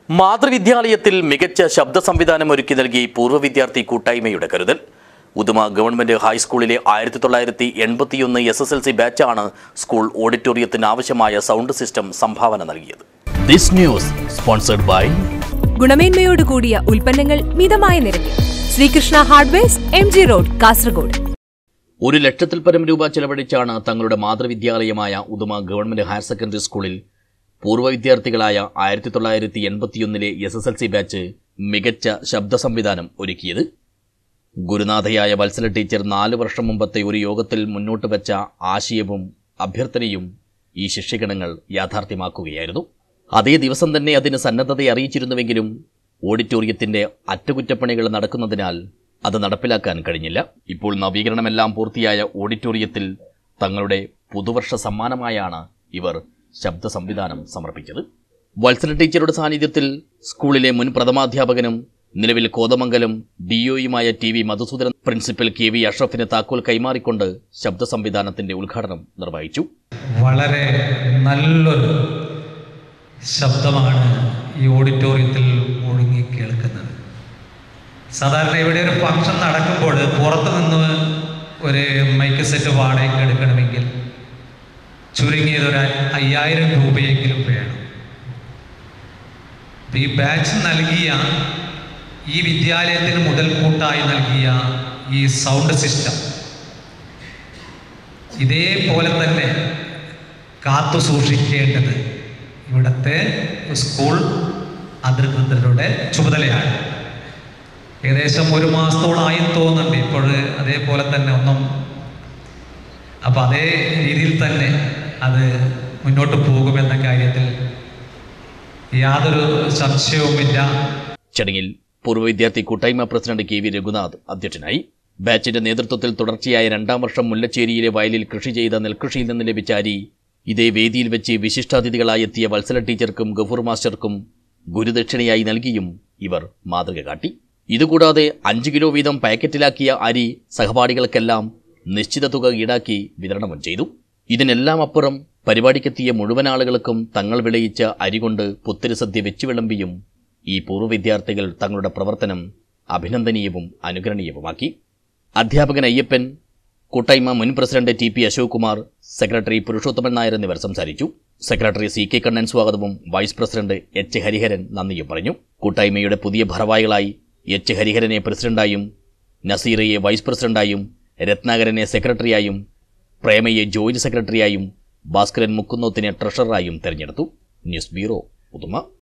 മാതൃവിദ്യാലയത്തിൽ മികച്ച ശബ്ദ സംവിധാനം ഒരുക്കി നൽകി പൂർവ്വ വിദ്യാർത്ഥി കൂട്ടായ്മയുടെ കരുതൽ. ഉദുമ ഗവൺമെന്റ് ഹൈസ്കൂളിലെ 1981 SSLC ബാച്ചാണ് സ്കൂൾ ഓഡിറ്റോറിയത്തിന് ആവശ്യമായ സൗണ്ട് സിസ്റ്റം സംഭാവന നൽകിയത്. This news sponsored by ഗുണമേന്മയോട് കൂടിയ ഉൽപ്പന്നങ്ങൾ മിതമായ നിരക്കിൽ Sreekrishna hardwares MG road Kasaragod. 1 ലക്ഷത്തിൽ പരം രൂപ ചെലവഴിച്ചാണ് തങ്ങളുടെ മാതൃവിദ്യാലയമായ ഉദുമ ഗവൺമെന്റ് ഹയർ സെക്കൻഡറി സ്കൂളിൽ പൂർവ്വ വിദ്യാർത്ഥികളായ 1981 SSLC ബാച്ച് മികച്ച ശബ്ദ സംവിധാനം ഒരുക്കിയത്. ഗുരുനാഥയായ വത്സല ടീച്ചർ 4 വർഷം മുമ്പത്തെ ഒരു യോഗത്തിൽ മുന്നോട്ട് വെച്ച ആശയവും അഭ്യർത്ഥനയും ഈ ശിഷ്യഗണങ്ങൾ യാഥാർത്ഥ്യമാക്കുകയായിരുന്നു. അതേ ദിവസം തന്നെ അതിന് സന്നദ്ധത അറിയിച്ചിരുന്നുവെങ്കിലും ഓഡിറ്റോറിയത്തിന്റെ അറ്റകുറ്റപ്പണികൾ നടക്കുന്നതിനാൽ അത് നടപ്പിലാക്കാൻ കഴിഞ്ഞില്ല. ഇപ്പോൾ നവീകരണമെല്ലാം പൂർത്തിയായ ഓഡിറ്റോറിയത്തിൽ തങ്ങളുടെ പുതുവർഷ സമ്മാനമായാണ് ഇവർ ശബ്ദ സംവിധാനം സമർപ്പിച്ചത്. വത്സല ടീച്ചറുടെ സാന്നിധ്യത്തിൽ സ്കൂളിലെ മുൻ പ്രഥമാധ്യാപകനും നിലവിൽ കോതമംഗലം DOയുമായ TV മധുസൂദനൻ പ്രിൻസിപ്പൽ KV അഷ്റഫിന് താക്കോൽ കൈമാറിക്കൊണ്ട് ശബ്ദ സംവിധാനത്തിന്റെ ഉദ്ഘാടനം നിർവഹിച്ചു. വളരെ നല്ലൊരു ശബ്ദമാണ് ഈ ഓഡിറ്റോറിയത്തിൽ ഒഴുങ്ങി കേൾക്കുന്നത്. സാധാരണ ഇവിടെ ഒരു ഫംഗ്ഷൻ നടക്കുമ്പോൾ പുറത്തു നിന്ന് ഒരു മൈക്ക് സെറ്റ് വാടകയ്ക്ക് എടുക്കണമെങ്കിൽ ചുരുങ്ങിയത് ഒരു 5000 രൂപയെങ്കിലും വേണം. ഈ ബാച്ച് നൽകിയ, ഈ വിദ്യാലയത്തിന് മുതൽക്കൂട്ടായി നൽകിയ ഈ സൗണ്ട് സിസ്റ്റം ഇതേപോലെ തന്നെ കാത്തു സൂക്ഷിക്കേണ്ടത് ഇവിടുത്തെ സ്കൂൾ അധികൃതരുടെ ചുമതലയാണ്. ഏകദേശം 1 മാസത്തോളായി തോന്നുന്നുണ്ട് ഇപ്പോൾ അതേപോലെ തന്നെ ഒന്നും. അപ്പം അതേ രീതിയിൽ തന്നെ അത് മുന്നോട്ട് പോകുമെന്ന കാര്യത്തിൽ യാതൊരു സംശയവുമില്ല. ചടങ്ങിൽ പൂർവ്വ വിദ്യാർത്ഥി കൂട്ടായ്മ പ്രസിഡന്റ് KV രഘുനാഥ് അധ്യക്ഷനായി. ബാച്ചിന്റെ നേതൃത്വത്തിൽ തുടർച്ചയായ 2ാം വർഷം മുല്ലച്ചേരിയിലെ വയലിൽ കൃഷി ചെയ്ത നെൽകൃഷിയിൽ നിന്ന് ലഭിച്ച അരി ഇതേ വേദിയിൽ വെച്ച് വിശിഷ്ടാതിഥികളായി എത്തിയ വത്സല ടീച്ചർക്കും ഗഫൂർ മാസ്റ്റർക്കും ഗുരുദക്ഷിണയായി നൽകിയും ഇവർ മാതൃക കാട്ടി. ഇതുകൂടാതെ 5 കിലോ വീതം പാക്കറ്റിലാക്കിയ അരി സഹപാഠികൾക്കെല്ലാം നിശ്ചിത തുക ഈടാക്കി വിതരണവും ചെയ്തു. ഇതിനെല്ലാം അപ്പുറം പരിപാടിക്കെത്തിയ മുഴുവൻ ആളുകൾക്കും തങ്ങൾ വിളയിച്ച അരി കൊണ്ട് പുത്തരി സദ്യ വെച്ചു വിളമ്പിയും ഈ പൂർവ്വ വിദ്യാർത്ഥികൾ തങ്ങളുടെ പ്രവർത്തനം അഭിനന്ദനീയവും അനുകരണീയവുമാക്കി. അധ്യാപകൻ അയ്യപ്പൻ, കൂട്ടായ്മ മുൻ president TP Ashok Kumar, secretary Purushothaman Nair എന്നിവർ സംസാരിച്ചു. സെക്രട്ടറി CK കണ്ണൻ സ്വാഗതവും വൈസ് പ്രസിഡന്റ് H ഹരിഹരൻ നന്ദിയും പറഞ്ഞു. കൂട്ടായ്മയുടെ പുതിയ ഭാരവാഹികളായി H ഹരിഹരനെ പ്രസിഡന്റായും, നസീറയെ വൈസ് പ്രസിഡന്റായും, രത്നാകരനെ സെക്രട്ടറിയായും, പ്രേമയെ ജോയിന്റ് സെക്രട്ടറിയായും, ഭാസ്കരൻ മുക്കുന്നോത്തിനെ ട്രഷററായും തെരഞ്ഞെടുത്തു. News bureau, Uduma.